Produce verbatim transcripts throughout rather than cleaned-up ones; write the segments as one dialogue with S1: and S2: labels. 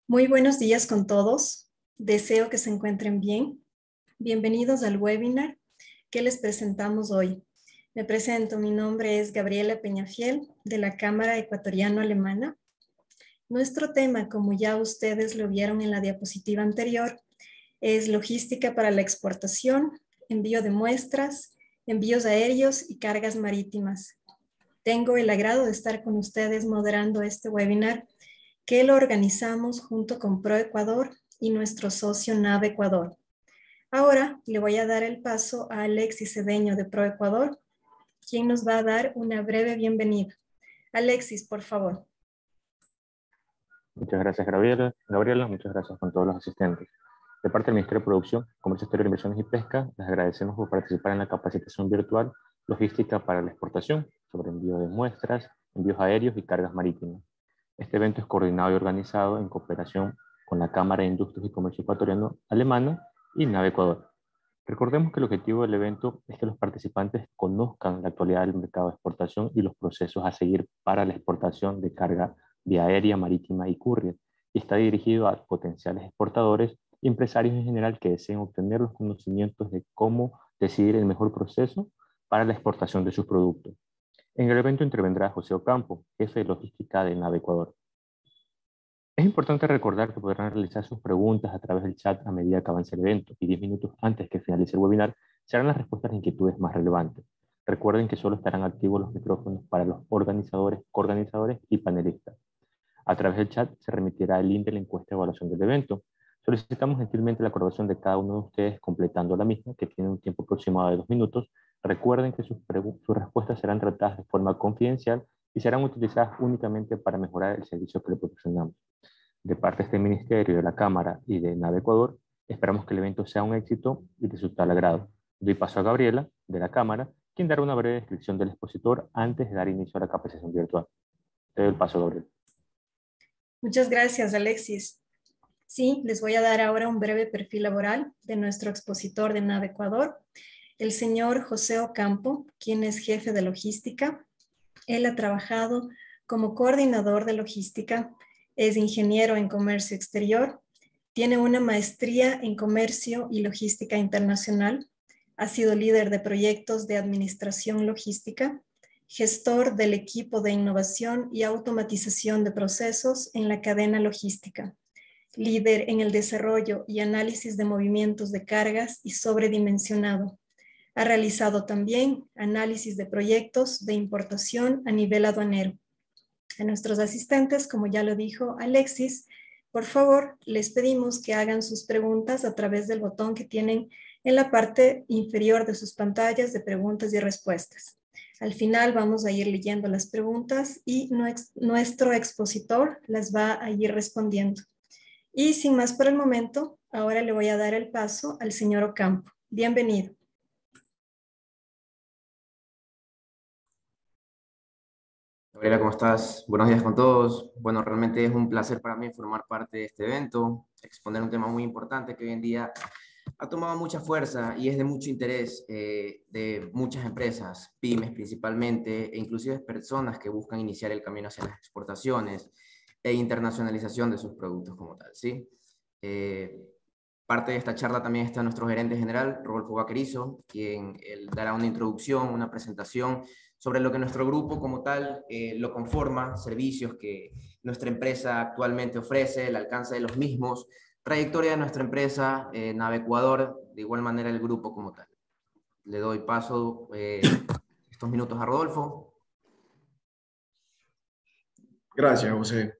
S1: Muy buenos días con todos. Deseo que se encuentren bien. Bienvenidos al webinar que les presentamos hoy. Me presento, mi nombre es Gabriela Peñafiel de la Cámara Ecuatoriano-Alemana. Nuestro tema, como ya ustedes lo vieron en la diapositiva anterior, es logística para la exportación, envío de muestras, envíos aéreos y cargas marítimas. Tengo el agrado de estar con ustedes moderando este webinar que lo organizamos junto con ProEcuador y nuestro socio NAVE Ecuador. Ahora le voy a dar el paso a Alexis Cedeño de ProEcuador, quien nos va a dar una breve bienvenida. Alexis, por favor.
S2: Muchas gracias, Gabriela. Gabriela, muchas gracias con todos los asistentes. De parte del Ministerio de Producción, Comercio Exterior, Inversiones y Pesca, les agradecemos por participar en la capacitación virtual Logística para la Exportación sobre envío de muestras, envíos aéreos y cargas marítimas. Este evento es coordinado y organizado en cooperación con la Cámara de Industrias y Comercio Ecuatoriano Alemana y NAVE Ecuador. Recordemos que el objetivo del evento es que los participantes conozcan la actualidad del mercado de exportación y los procesos a seguir para la exportación de carga vía aérea, marítima y courier, y está dirigido a potenciales exportadores y empresarios en general que deseen obtener los conocimientos de cómo decidir el mejor proceso para la exportación de sus productos. En el evento intervendrá José Ocampo, jefe de logística de NAVE Ecuador. Es importante recordar que podrán realizar sus preguntas a través del chat a medida que avance el evento y diez minutos antes que finalice el webinar serán las respuestas a inquietudes más relevantes. Recuerden que solo estarán activos los micrófonos para los organizadores, coorganizadores y panelistas. A través del chat se remitirá el link de la encuesta de evaluación del evento. Solicitamos gentilmente la colaboración de cada uno de ustedes completando la misma, que tiene un tiempo aproximado de dos minutos. Recuerden que sus, sus respuestas serán tratadas de forma confidencial y serán utilizadas únicamente para mejorar el servicio que le proporcionamos. De parte de este Ministerio, de la Cámara y de NAVE Ecuador, esperamos que el evento sea un éxito y de su total agrado. Doy paso a Gabriela, de la Cámara, quien dará una breve descripción del expositor antes de dar inicio a la capacitación virtual. Te doy el paso, Gabriela.
S1: Muchas gracias, Alexis. Sí, les voy a dar ahora un breve perfil laboral de nuestro expositor de NAVE Ecuador, el señor José Ocampo, quien es jefe de logística. Él ha trabajado como coordinador de logística, es ingeniero en comercio exterior, tiene una maestría en comercio y logística internacional, ha sido líder de proyectos de administración logística, gestor del equipo de innovación y automatización de procesos en la cadena logística, líder en el desarrollo y análisis de movimientos de cargas y sobredimensionado. Ha realizado también análisis de proyectos de importación a nivel aduanero. A nuestros asistentes, como ya lo dijo Alexis, por favor, les pedimos que hagan sus preguntas a través del botón que tienen en la parte inferior de sus pantallas de preguntas y respuestas. Al final vamos a ir leyendo las preguntas y nuestro expositor las va a ir respondiendo. Y sin más por el momento, ahora le voy a dar el paso al señor Ocampo. Bienvenido.
S3: Gabriela, ¿cómo estás? Buenos días con todos. Bueno, realmente es un placer para mí formar parte de este evento, exponer un tema muy importante que hoy en día ha tomado mucha fuerza y es de mucho interés eh, de muchas empresas, pymes principalmente, e inclusive personas que buscan iniciar el camino hacia las exportaciones e internacionalización de sus productos como tal, ¿sí? Eh, parte de esta charla también está nuestro gerente general, Rodolfo Vaquerizo, quien él dará una introducción, una presentación sobre lo que nuestro grupo como tal eh, lo conforma, servicios que nuestra empresa actualmente ofrece, el alcance de los mismos, trayectoria de nuestra empresa, eh, NAVE Ecuador, de igual manera el grupo como tal. Le doy paso eh, estos minutos a Rodolfo.
S4: Gracias, José.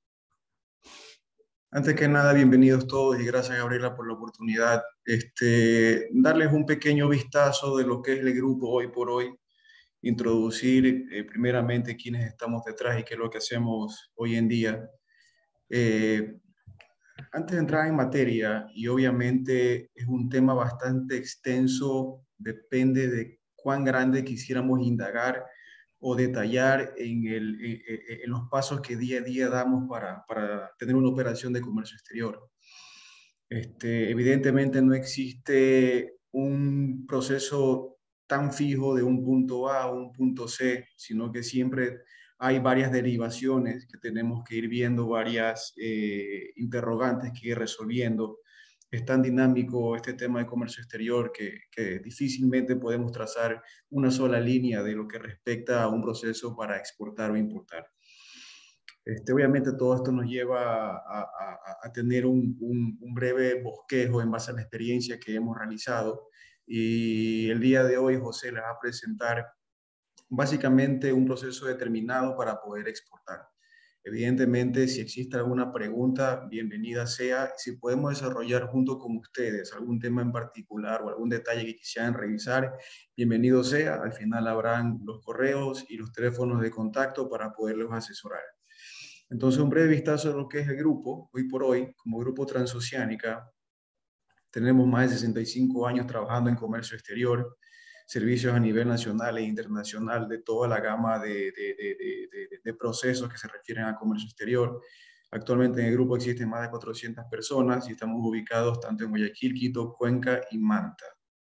S4: Antes que nada, bienvenidos todos y gracias, Gabriela, por la oportunidad. Este, darles un pequeño vistazo de lo que es el grupo hoy por hoy, introducir eh, primeramente quiénes estamos detrás y qué es lo que hacemos hoy en día. Eh, antes de entrar en materia, y obviamente es un tema bastante extenso, depende de cuán grande quisiéramos indagar o detallar en, el, en, en los pasos que día a día damos para, para tener una operación de comercio exterior. Este, evidentemente no existe un proceso tan fijo de un punto A a un punto C, sino que siempre hay varias derivaciones que tenemos que ir viendo, varias eh, interrogantes que ir resolviendo. Es tan dinámico este tema de comercio exterior que, que difícilmente podemos trazar una sola línea de lo que respecta a un proceso para exportar o importar. Este, obviamente todo esto nos lleva a, a, a tener un, un, un breve bosquejo en base a la experiencia que hemos realizado, y el día de hoy José les va a presentar básicamente un proceso determinado para poder exportar. Evidentemente, si existe alguna pregunta, bienvenida sea. Si podemos desarrollar junto con ustedes algún tema en particular o algún detalle que quisieran revisar, bienvenido sea. Al final habrán los correos y los teléfonos de contacto para poderlos asesorar. Entonces, un breve vistazo de lo que es el grupo. Hoy por hoy, como Grupo Transoceánica, tenemos más de sesenta y cinco años trabajando en comercio exterior, servicios a nivel nacional e internacional de toda la gama de, de, de, de, de procesos que se refieren a comercio exterior. Actualmente en el grupo existen más de cuatrocientas personas y estamos ubicados tanto en Guayaquil, Quito, Cuenca y Manta.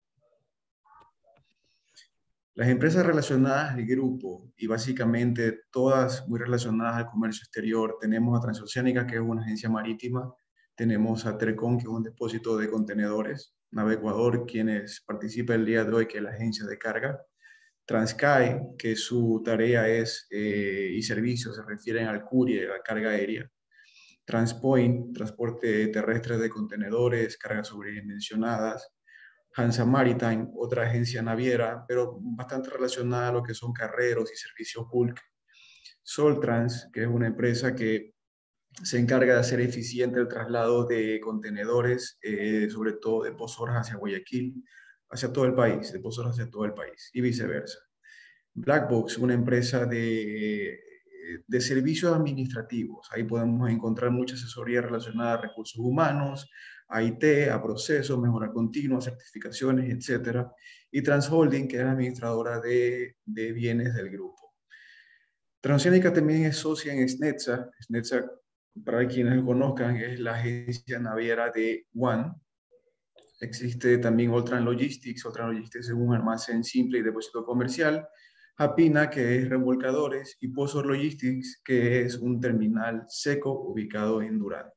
S4: Las empresas relacionadas al grupo, y básicamente todas muy relacionadas al comercio exterior, tenemos a Transoceánica, que es una agencia marítima, tenemos a Trecon, que es un depósito de contenedores, Navecuador, quienes participan el día de hoy, que es la agencia de carga, Transcae, que su tarea es eh, y servicios se refieren al courier, a la carga aérea, Transpoint, transporte terrestre de contenedores, cargas sobredimensionadas, Hansa Maritime, otra agencia naviera, pero bastante relacionada a lo que son carreros y servicios bulk. Soltrans, que es una empresa que se encarga de hacer eficiente el traslado de contenedores, eh, sobre todo de Pozoras hacia Guayaquil, hacia todo el país, de Pozoras hacia todo el país, y viceversa. Blackbox, una empresa de, de servicios administrativos. Ahí podemos encontrar mucha asesoría relacionada a recursos humanos, a I T, a procesos, mejora continua, certificaciones, etcétera. Y Transholding, que es la administradora de, de bienes del grupo. Transoceánica también es socia en SNETSA. SNETSA, para quienes lo conozcan, es la agencia naviera de One. Existe también Oltran Logistics. Oltran Logistics es un almacén simple y depósito comercial. Apina, que es remolcadores, y Pozos Logistics, que es un terminal seco ubicado en Durán.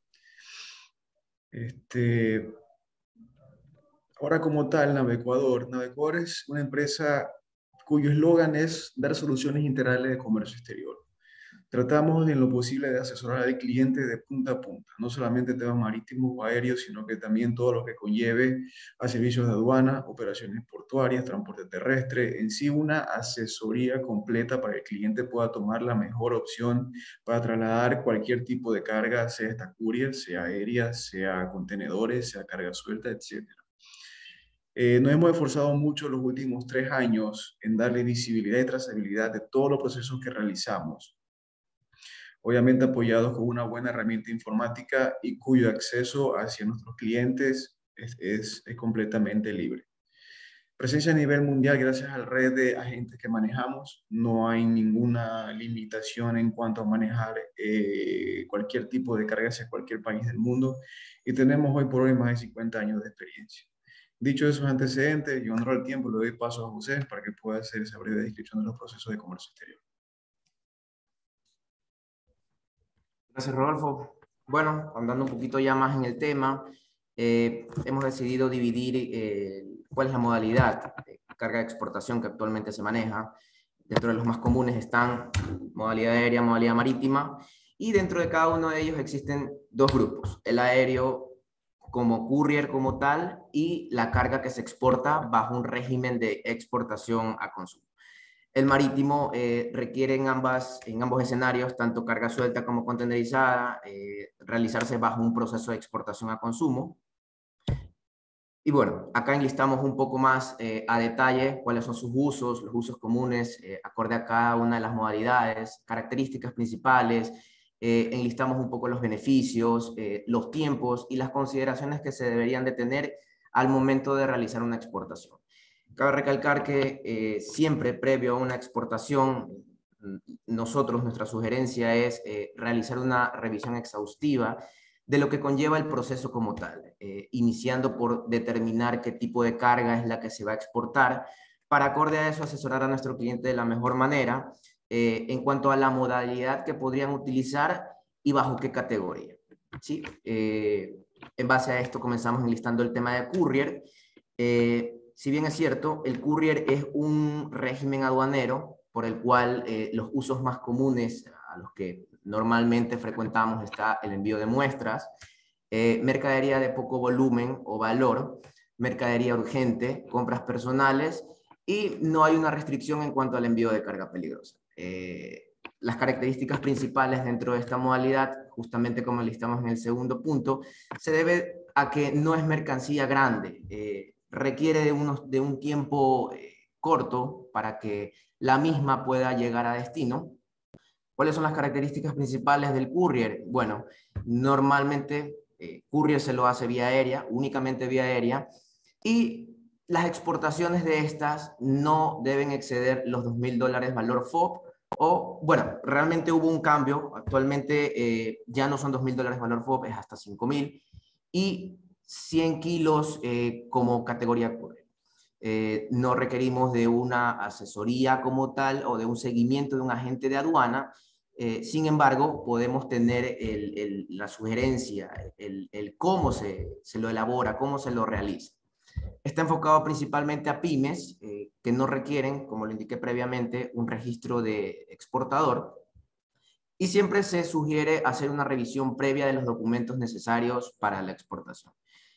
S4: Este, ahora como tal, Navecuador. Navecuador es una empresa cuyo eslogan es dar soluciones integrales de comercio exterior. Tratamos en lo posible de asesorar al cliente de punta a punta, no solamente temas marítimos o aéreos, sino que también todo lo que conlleve a servicios de aduana, operaciones portuarias, transporte terrestre, en sí una asesoría completa para que el cliente pueda tomar la mejor opción para trasladar cualquier tipo de carga, sea esta courier, sea aérea, sea contenedores, sea carga suelta, etcétera. Eh, nos hemos esforzado mucho los últimos tres años en darle visibilidad y trazabilidad de todos los procesos que realizamos, obviamente apoyados con una buena herramienta informática y cuyo acceso hacia nuestros clientes es, es, es completamente libre. Presencia a nivel mundial gracias a la red de agentes que manejamos. No hay ninguna limitación en cuanto a manejar eh, cualquier tipo de carga hacia cualquier país del mundo, y tenemos hoy por hoy más de cincuenta años de experiencia. Dicho esos antecedentes y honor al tiempo, le doy paso a José para que pueda hacer esa breve descripción de los procesos de comercio exterior.
S3: Gracias, Rodolfo. Bueno, andando un poquito ya más en el tema, eh, hemos decidido dividir eh, cuál es la modalidad de carga de exportación que actualmente se maneja. Dentro de los más comunes están modalidad aérea, modalidad marítima, y dentro de cada uno de ellos existen dos grupos: el aéreo como courier como tal y la carga que se exporta bajo un régimen de exportación a consumo. El marítimo eh, requiere en, ambas, en ambos escenarios, tanto carga suelta como contenerizada, eh, realizarse bajo un proceso de exportación a consumo. Y bueno, acá enlistamos un poco más eh, a detalle cuáles son sus usos, los usos comunes, eh, acorde a cada una de las modalidades, características principales, eh, enlistamos un poco los beneficios, eh, los tiempos y las consideraciones que se deberían de tener al momento de realizar una exportación. Cabe recalcar que eh, siempre previo a una exportación, nosotros, nuestra sugerencia es eh, realizar una revisión exhaustiva de lo que conlleva el proceso como tal, eh, iniciando por determinar qué tipo de carga es la que se va a exportar, para acorde a eso asesorar a nuestro cliente de la mejor manera, eh, en cuanto a la modalidad que podrían utilizar y bajo qué categoría. ¿Sí? Eh, en base a esto comenzamos enlistando el tema de courier. Eh, si bien es cierto, el courier es un régimen aduanero por el cual eh, los usos más comunes a los que normalmente frecuentamos está el envío de muestras, eh, mercadería de poco volumen o valor, mercadería urgente, compras personales, y no hay una restricción en cuanto al envío de carga peligrosa. Eh, las características principales dentro de esta modalidad, justamente como listamos en el segundo punto, se debe a que no es mercancía grande, eh, requiere de, unos, de un tiempo eh, corto para que la misma pueda llegar a destino. ¿Cuáles son las características principales del courier? Bueno, normalmente eh, courier se lo hace vía aérea, únicamente vía aérea, y las exportaciones de estas no deben exceder los dos mil dólares valor F O B, o, bueno, realmente hubo un cambio, actualmente eh, ya no son dos mil dólares valor F O B, es hasta cinco mil, y cien kilos eh, como categoría courier. Eh, no requerimos de una asesoría como tal o de un seguimiento de un agente de aduana. Eh, sin embargo, podemos tener el, el, la sugerencia, el, el cómo se, se lo elabora, cómo se lo realiza. Está enfocado principalmente a pymes eh, que no requieren, como lo indiqué previamente, un registro de exportador, y siempre se sugiere hacer una revisión previa de los documentos necesarios para la exportación.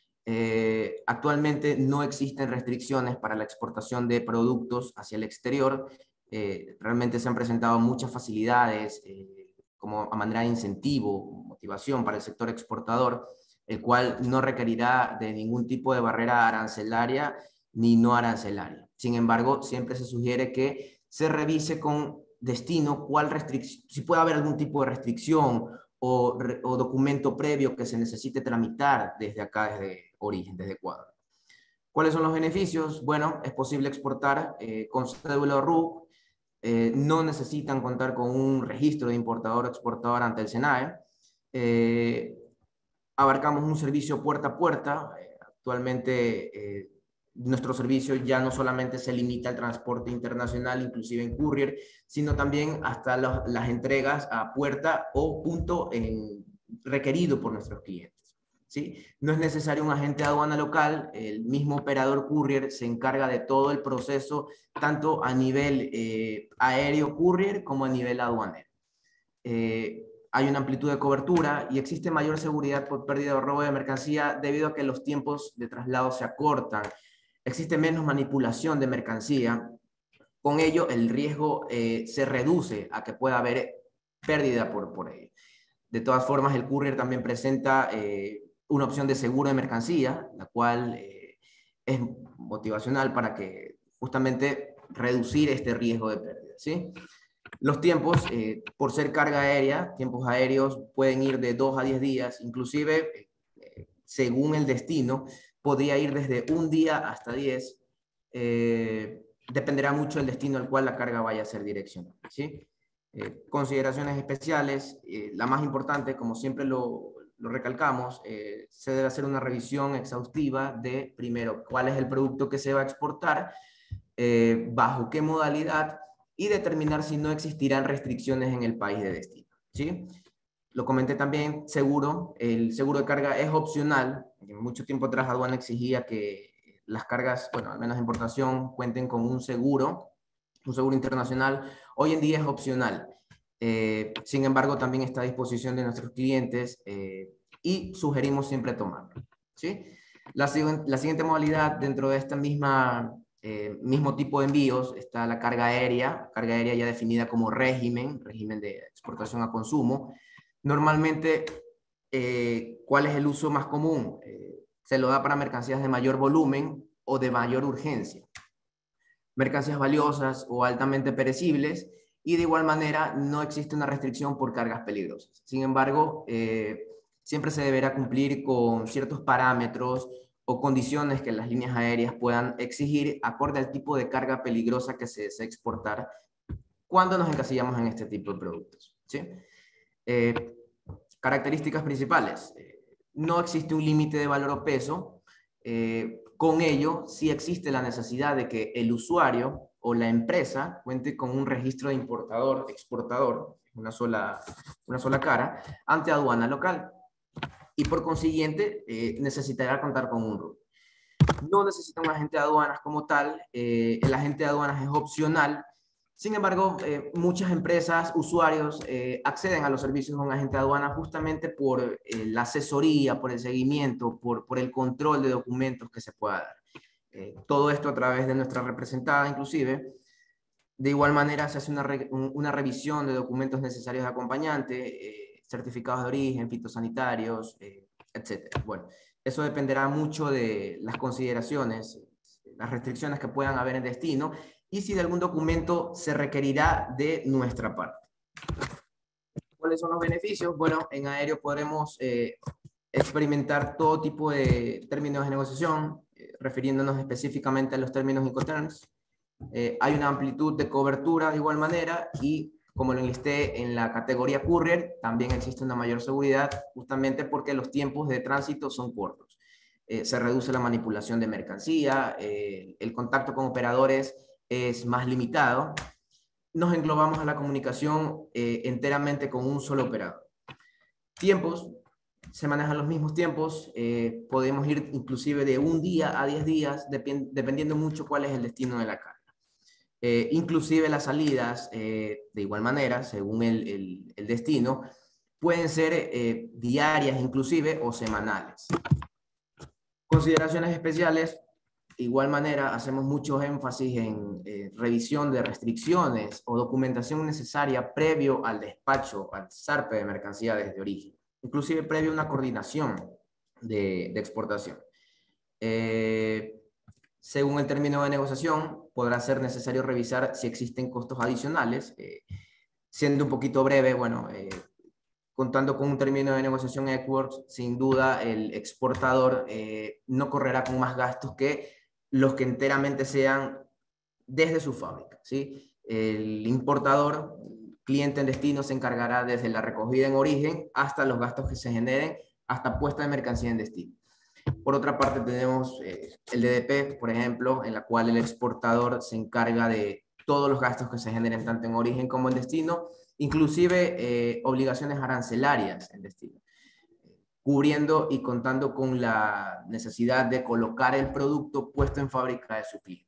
S3: Eh, actualmente no existen restricciones para la exportación de productos hacia el exterior. Eh, realmente se han presentado muchas facilidades eh, como a manera de incentivo, motivación para el sector exportador, el cual no requerirá de ningún tipo de barrera arancelaria ni no arancelaria. Sin embargo, siempre se sugiere que se revise con destino cuál restricción, si puede haber algún tipo de restricción o, o documento previo que se necesite tramitar desde acá, desde origen, desde Ecuador. ¿Cuáles son los beneficios? Bueno, es posible exportar eh, con cédula R U C, eh, no necesitan contar con un registro de importador o exportador ante el SENAE, eh, abarcamos un servicio puerta a puerta, eh, actualmente eh, nuestro servicio ya no solamente se limita al transporte internacional, inclusive en courier, sino también hasta los, las entregas a puerta o punto en, requerido por nuestros clientes. ¿Sí? No es necesario un agente de aduana local, el mismo operador courier se encarga de todo el proceso, tanto a nivel eh, aéreo courier como a nivel aduanero. Eh, hay una amplitud de cobertura y existe mayor seguridad por pérdida o robo de mercancía debido a que los tiempos de traslado se acortan. Existe menos manipulación de mercancía. Con ello, el riesgo eh, se reduce a que pueda haber pérdida por, por ello. De todas formas, el courier también presenta eh, una opción de seguro de mercancía, la cual eh, es motivacional para que justamente reducir este riesgo de pérdida, ¿sí? Los tiempos, eh, por ser carga aérea, tiempos aéreos pueden ir de dos a diez días, inclusive, eh, según el destino, podría ir desde un día hasta diez. Eh, dependerá mucho del destino al cual la carga vaya a ser direccionada, ¿sí? Eh, consideraciones especiales, eh, la más importante, como siempre lo, lo recalcamos, eh, se debe hacer una revisión exhaustiva de, primero, cuál es el producto que se va a exportar, eh, bajo qué modalidad, y determinar si no existirán restricciones en el país de destino, ¿sí? Lo comenté también, seguro, el seguro de carga es opcional. Mucho tiempo atrás aduana exigía que las cargas, bueno, al menos de importación, cuenten con un seguro, un seguro internacional. Hoy en día es opcional. Eh, sin embargo, también está a disposición de nuestros clientes eh, y sugerimos siempre tomarlo, ¿sí? La, la siguiente modalidad dentro de esta misma... Eh, mismo tipo de envíos está la carga aérea, carga aérea ya definida como régimen, régimen de exportación a consumo. Normalmente, eh, ¿cuál es el uso más común? Eh, se lo da para mercancías de mayor volumen o de mayor urgencia. Mercancías valiosas o altamente perecibles, y de igual manera no existe una restricción por cargas peligrosas. Sin embargo, eh, siempre se deberá cumplir con ciertos parámetros o condiciones que las líneas aéreas puedan exigir acorde al tipo de carga peligrosa que se desea exportar cuando nos encasillamos en este tipo de productos, ¿sí? Eh, características principales. Eh, no existe un límite de valor o peso. Eh, con ello, sí existe la necesidad de que el usuario o la empresa cuente con un registro de importador, exportador, una sola, una sola cara, ante aduana local. Y por consiguiente, eh, necesitará contar con un R U C. No necesita un agente de aduanas como tal, eh, el agente de aduanas es opcional. Sin embargo, eh, muchas empresas, usuarios, eh, acceden a los servicios de un agente de aduanas justamente por eh, la asesoría, por el seguimiento, por, por el control de documentos que se pueda dar. Eh, todo esto a través de nuestra representada, inclusive. De igual manera, se hace una, re, un, una revisión de documentos necesarios de acompañante, eh, certificados de origen, fitosanitarios, eh, etcétera. Bueno, eso dependerá mucho de las consideraciones, las restricciones que puedan haber en destino, y si de algún documento se requerirá de nuestra parte. ¿Cuáles son los beneficios? Bueno, en aéreo podremos eh, experimentar todo tipo de términos de negociación, eh, refiriéndonos específicamente a los términos Incoterms. Eh, hay una amplitud de cobertura de igual manera y, como lo enlisté en la categoría Courier, también existe una mayor seguridad justamente porque los tiempos de tránsito son cortos. Eh, se reduce la manipulación de mercancía, eh, el contacto con operadores es más limitado. Nos englobamos a la comunicación eh, enteramente con un solo operador. Tiempos, se manejan los mismos tiempos, eh, podemos ir inclusive de un día a diez días, dep dependiendo mucho cuál es el destino de la carga. Eh, inclusive las salidas, eh, de igual manera, según el, el, el destino, pueden ser eh, diarias inclusive o semanales. Consideraciones especiales, de igual manera, hacemos mucho énfasis en eh, revisión de restricciones o documentación necesaria previo al despacho, al zarpe de mercancía desde origen, inclusive previo a una coordinación de, de exportación. Eh, según el término de negociación, podrá ser necesario revisar si existen costos adicionales. Eh, siendo un poquito breve, bueno, eh, contando con un término de negociación Equworks, sin duda el exportador eh, no correrá con más gastos que los que enteramente sean desde su fábrica, ¿sí? El importador, cliente en destino, se encargará desde la recogida en origen hasta los gastos que se generen, hasta puesta de mercancía en destino. Por otra parte, tenemos eh, el D D P, por ejemplo, en la cual el exportador se encarga de todos los gastos que se generen tanto en origen como en destino, inclusive eh, obligaciones arancelarias en destino, cubriendo y contando con la necesidad de colocar el producto puesto en fábrica de su cliente.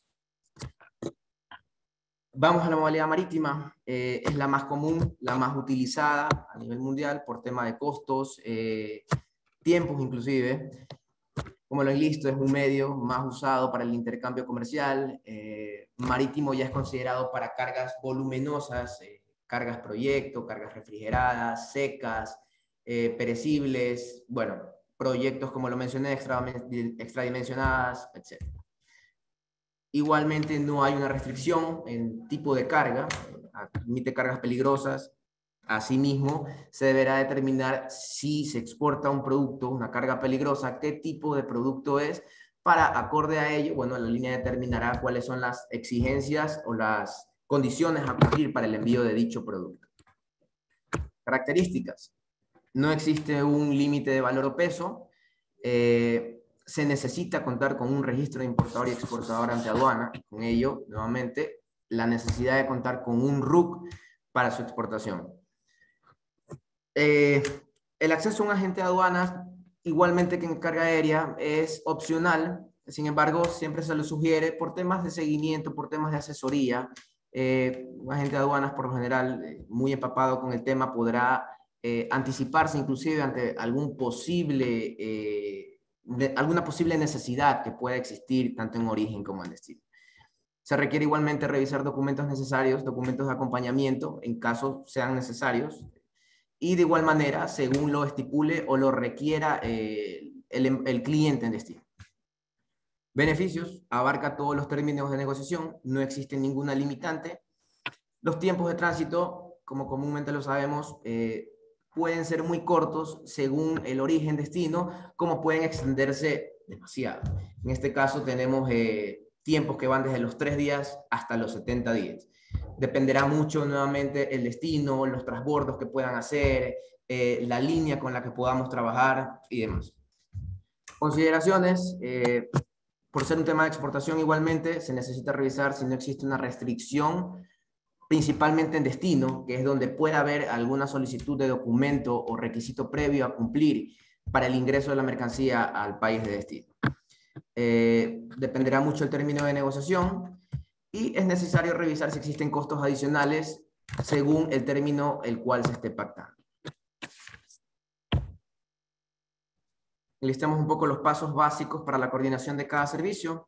S3: Vamos a la modalidad marítima, eh, es la más común, la más utilizada a nivel mundial por tema de costos, eh, tiempos inclusive. Como lo enlisto, es un medio más usado para el intercambio comercial. Eh, marítimo ya es considerado para cargas voluminosas, eh, cargas proyecto, cargas refrigeradas, secas, eh, perecibles, bueno, proyectos como lo mencioné, extra, extradimensionadas, etcétera. Igualmente no hay una restricción en tipo de carga, admite cargas peligrosas. Asimismo, se deberá determinar si se exporta un producto, una carga peligrosa, qué tipo de producto es, para, acorde a ello, bueno, la línea determinará cuáles son las exigencias o las condiciones a cumplir para el envío de dicho producto. Características. No existe un límite de valor o peso. Eh, se necesita contar con un registro de importador y exportador ante aduana. Con ello, nuevamente, la necesidad de contar con un R U C para su exportación. Eh, el acceso a un agente de aduanas, igualmente que en carga aérea, es opcional. Sin embargo, siempre se lo sugiere por temas de seguimiento, por temas de asesoría. Eh, un agente de aduanas, por lo general, eh, muy empapado con el tema, podrá eh, anticiparse inclusive ante algún posible, eh, de, alguna posible necesidad que pueda existir tanto en origen como en destino. Se requiere igualmente revisar documentos necesarios, documentos de acompañamiento, en caso sean necesarios, y de igual manera, según lo estipule o lo requiera eh, el, el cliente en destino. Beneficios, abarca todos los términos de negociación, no existe ninguna limitante. Los tiempos de tránsito, como comúnmente lo sabemos, eh, pueden ser muy cortos según el origen destino, como pueden extenderse demasiado. En este caso tenemos eh, tiempos que van desde los tres días hasta los setenta días. Dependerá mucho nuevamente el destino, los transbordos que puedan hacer, eh, la línea con la que podamos trabajar y demás. Consideraciones, eh, Por ser un tema de exportación igualmente, se necesita revisar si no existe una restricción, principalmente en destino, que es donde puede haber alguna solicitud de documento o requisito previo a cumplir para el ingreso de la mercancía al país de destino. Eh, dependerá mucho el término de negociación y es necesario revisar si existen costos adicionales según el término el cual se esté pactando. Listemos un poco los pasos básicos para la coordinación de cada servicio.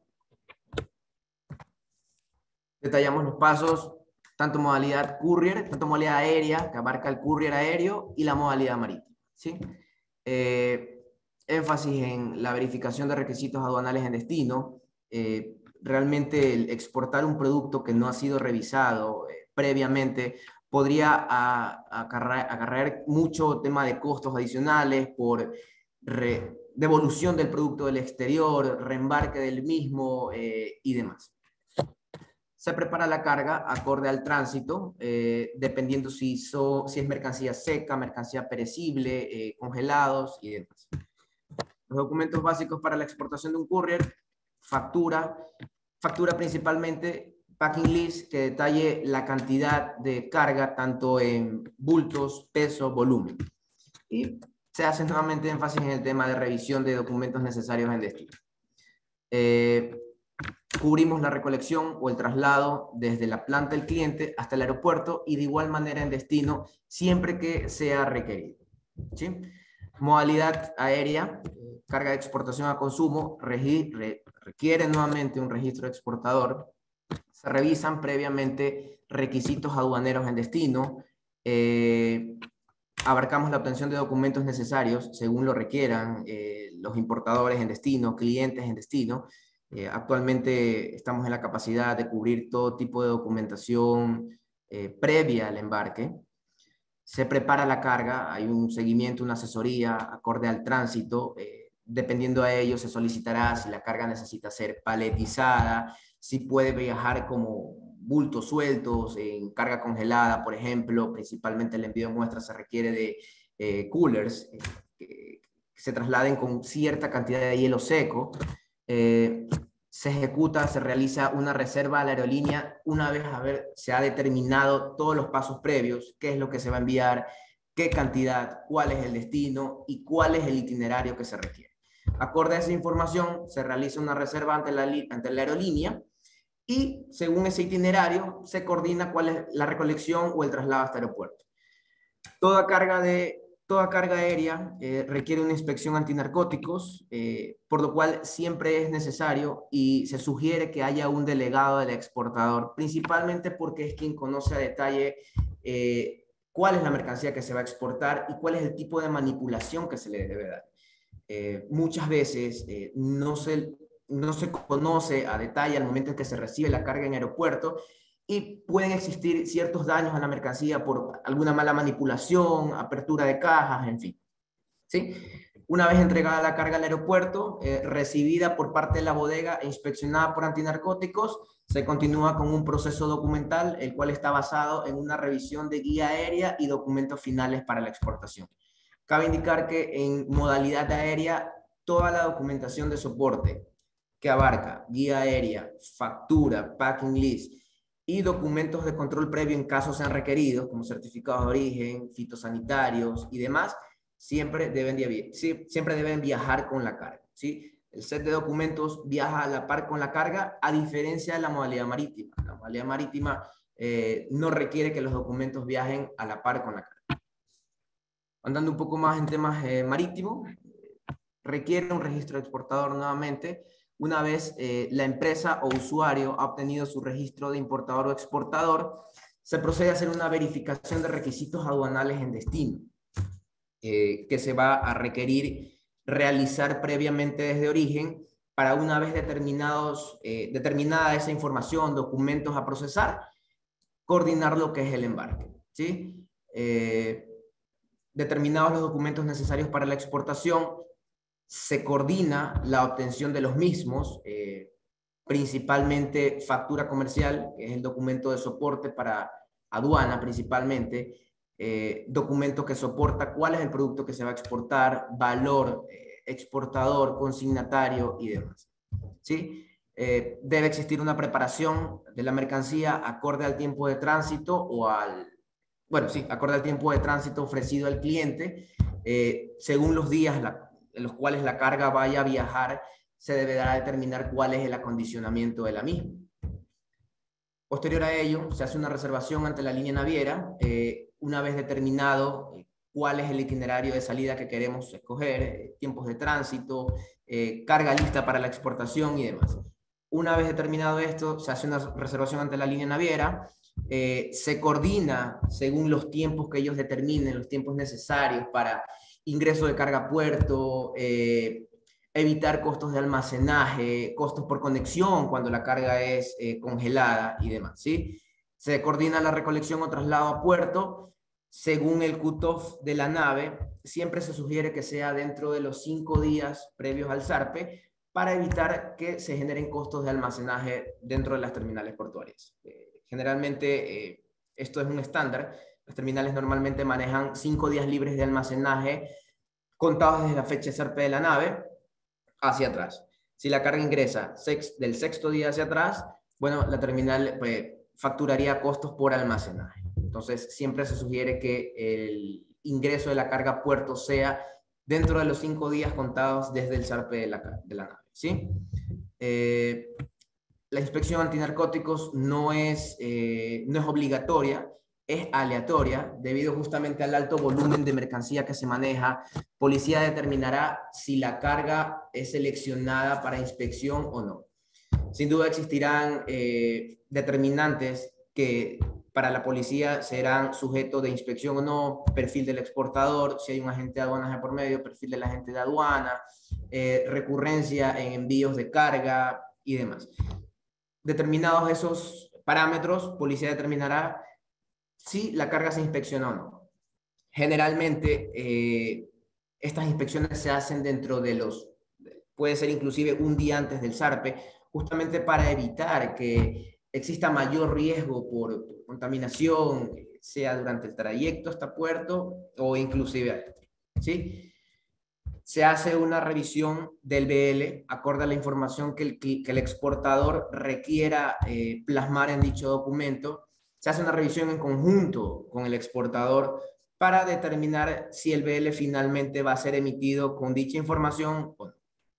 S3: Detallamos los pasos, tanto modalidad courier, tanto modalidad aérea, que abarca el courier aéreo, y la modalidad marítima, ¿sí? Eh, énfasis en la verificación de requisitos aduanales en destino. Eh, realmente el exportar un producto que no ha sido revisado eh, previamente podría acarrear, acarrear mucho tema de costos adicionales por re, devolución del producto del exterior, reembarque del mismo eh, y demás. Se prepara la carga acorde al tránsito, eh, dependiendo si, so, si es mercancía seca, mercancía perecible, eh, congelados y demás. Los documentos básicos para la exportación de un courier: factura, factura principalmente packing list, que detalle la cantidad de carga, tanto en bultos, peso, volumen. Y se hace nuevamente énfasis en el tema de revisión de documentos necesarios en destino. Eh, Cubrimos la recolección o el traslado desde la planta del cliente hasta el aeropuerto y de igual manera en destino, siempre que sea requerido, ¿sí? Modalidad aérea, carga de exportación a consumo, re, requiere nuevamente un registro exportador. Se revisan previamente requisitos aduaneros en destino. Eh, abarcamos la obtención de documentos necesarios según lo requieran eh, los importadores en destino, clientes en destino. Eh, actualmente estamos en la capacidad de cubrir todo tipo de documentación eh, previa al embarque. Se prepara la carga, hay un seguimiento, una asesoría acorde al tránsito. Eh, dependiendo a ello, se solicitará si la carga necesita ser paletizada, si puede viajar como bultos sueltos, en carga congelada, por ejemplo. Principalmente el envío de muestras se requiere de eh, coolers eh, que se trasladen con cierta cantidad de hielo seco. Eh, se ejecuta, se realiza una reserva a la aerolínea una vez haber, se ha determinado todos los pasos previos, qué es lo que se va a enviar, qué cantidad, cuál es el destino y cuál es el itinerario que se requiere. Acorde a esa información, se realiza una reserva ante la, ante la aerolínea y según ese itinerario se coordina cuál es la recolección o el traslado hasta el aeropuerto. Toda carga de Toda carga aérea eh, requiere una inspección antinarcóticos, eh, por lo cual siempre es necesario y se sugiere que haya un delegado del exportador, principalmente porque es quien conoce a detalle eh, cuál es la mercancía que se va a exportar y cuál es el tipo de manipulación que se le debe dar. Eh, muchas veces eh, no, se, no se conoce a detalle al momento en que se recibe la carga en aeropuerto, y pueden existir ciertos daños a la mercancía por alguna mala manipulación, apertura de cajas, en fin. ¿Sí? Una vez entregada la carga al aeropuerto, eh, recibida por parte de la bodega e inspeccionada por antinarcóticos, se continúa con un proceso documental, el cual está basado en una revisión de guía aérea y documentos finales para la exportación. Cabe indicar que en modalidad aérea, toda la documentación de soporte que abarca guía aérea, factura, packing list, y documentos de control previo en caso sean requeridos, como certificados de origen, fitosanitarios y demás, siempre deben, siempre deben viajar con la carga, ¿sí? El set de documentos viaja a la par con la carga, a diferencia de la modalidad marítima. La modalidad marítima eh, no requiere que los documentos viajen a la par con la carga. Andando un poco más en temas eh, marítimos, requiere un registro exportador nuevamente. Una vez eh, la empresa o usuario ha obtenido su registro de importador o exportador, se procede a hacer una verificación de requisitos aduanales en destino, eh, que se va a requerir realizar previamente desde origen para una vez determinados, eh, determinada esa información, documentos a procesar, coordinar lo que es el embarque, ¿sí? Eh, determinados los documentos necesarios para la exportación, se coordina la obtención de los mismos, eh, principalmente factura comercial, que es el documento de soporte para aduana principalmente, eh, documento que soporta cuál es el producto que se va a exportar, valor, eh, exportador, consignatario y demás. ¿sí? Eh, debe existir una preparación de la mercancía acorde al tiempo de tránsito o al, bueno, sí, acorde al tiempo de tránsito ofrecido al cliente, eh, según los días la, en los cuales la carga vaya a viajar, se deberá determinar cuál es el acondicionamiento de la misma. Posterior a ello, se hace una reservación ante la línea naviera, eh, una vez determinado eh, cuál es el itinerario de salida que queremos escoger, eh, tiempos de tránsito, eh, carga lista para la exportación y demás. Una vez determinado esto, se hace una reservación ante la línea naviera, eh, se coordina según los tiempos que ellos determinen, los tiempos necesarios para ingreso de carga a puerto, eh, evitar costos de almacenaje, costos por conexión cuando la carga es eh, congelada y demás, ¿sí? Se coordina la recolección o traslado a puerto según el cut-off de la nave. Siempre se sugiere que sea dentro de los cinco días previos al zarpe para evitar que se generen costos de almacenaje dentro de las terminales portuarias. Eh, generalmente eh, esto es un estándar. Las terminales normalmente manejan cinco días libres de almacenaje contados desde la fecha de zarpe de la nave hacia atrás. Si la carga ingresa sex, del sexto día hacia atrás, bueno, la terminal pues, facturaría costos por almacenaje. Entonces, siempre se sugiere que el ingreso de la carga a puerto sea dentro de los cinco días contados desde el zarpe de la, de la nave, ¿sí? Eh, la inspección antinarcóticos no es, eh, no es obligatoria, es aleatoria, debido justamente al alto volumen de mercancía que se maneja. Policía determinará si la carga es seleccionada para inspección o no. Sin duda existirán eh, determinantes que para la policía serán sujetos de inspección o no, perfil del exportador, si hay un agente de aduanas de por medio, perfil del agente de aduana, eh, recurrencia en envíos de carga y demás. Determinados esos parámetros, policía determinará si la carga se inspecciona o no. Generalmente, eh, estas inspecciones se hacen dentro de los, puede ser inclusive un día antes del zarpe, justamente para evitar que exista mayor riesgo por, por contaminación, sea durante el trayecto hasta puerto o inclusive adentro, ¿sí? Se hace una revisión del B L acorde a la información que el, que el exportador requiera eh, plasmar en dicho documento. Se hace una revisión en conjunto con el exportador para determinar si el B L finalmente va a ser emitido con dicha información o no.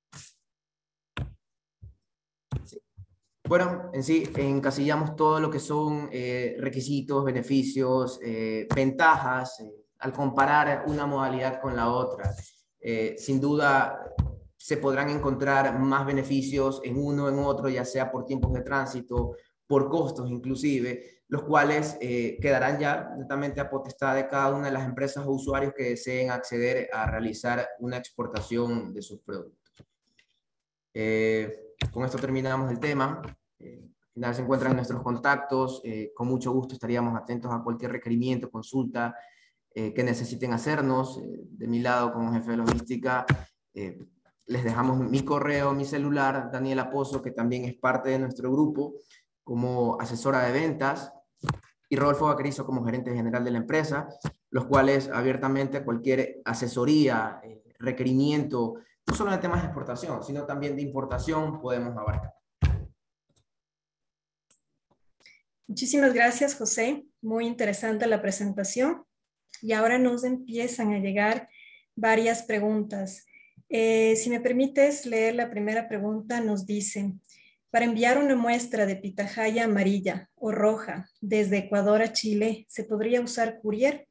S3: Sí. Bueno, en sí, encasillamos todo lo que son eh, requisitos, beneficios, eh, ventajas, eh, al comparar una modalidad con la otra. Eh, sin duda se podrán encontrar más beneficios en uno o en otro, ya sea por tiempos de tránsito, por costos inclusive, los cuales eh, quedarán ya netamente a potestad de cada una de las empresas o usuarios que deseen acceder a realizar una exportación de sus productos. Eh, con esto terminamos el tema. Eh, al final se encuentran nuestros contactos. Eh, con mucho gusto estaríamos atentos a cualquier requerimiento, consulta eh, que necesiten hacernos. Eh, de mi lado, como jefe de logística, eh, les dejamos mi correo, mi celular, Daniela Pozo, que también es parte de nuestro grupo como asesora de ventas, y Rodolfo Vaquerizo como gerente general de la empresa, los cuales abiertamente cualquier asesoría, eh, requerimiento, no solo en temas de exportación, sino también de importación, podemos abarcar.
S1: Muchísimas gracias, José. Muy interesante la presentación. Y ahora nos empiezan a llegar varias preguntas. Eh, si me permites leer la primera pregunta, nos dice: para enviar una muestra de pitahaya amarilla o roja desde Ecuador a Chile, ¿se podría usar courier?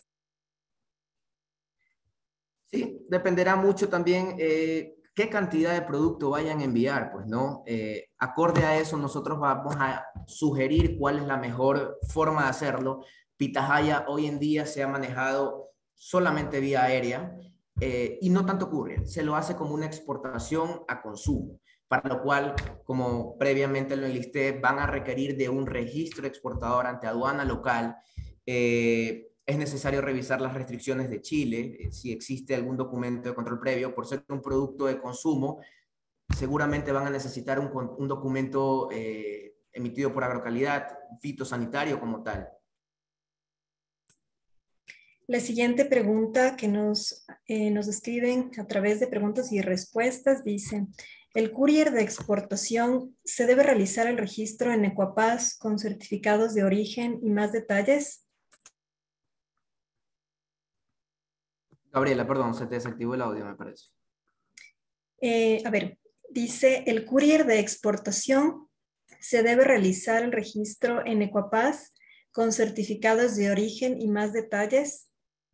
S3: Sí, dependerá mucho también eh, qué cantidad de producto vayan a enviar, pues, ¿no? Eh, acorde a eso, nosotros vamos a sugerir cuál es la mejor forma de hacerlo. Pitahaya hoy en día se ha manejado solamente vía aérea eh, y no tanto courier. Se lo hace como una exportación a consumo, para lo cual, como previamente lo enlisté, van a requerir de un registro exportador ante aduana local. Eh, es necesario revisar las restricciones de Chile, eh, si existe algún documento de control previo. Por ser un producto de consumo, seguramente van a necesitar un, un documento eh, emitido por Agrocalidad, fitosanitario como tal.
S1: La siguiente pregunta que nos, eh, nos escriben a través de preguntas y respuestas dice: ¿El courier de exportación se debe realizar el registro en Ecuapaz con certificados de origen y más detalles?
S3: Gabriela, perdón, se te desactivó el audio, me parece.
S1: Eh, a ver, dice, ¿el courier de exportación se debe realizar el registro en Ecuapaz con certificados de origen y más detalles?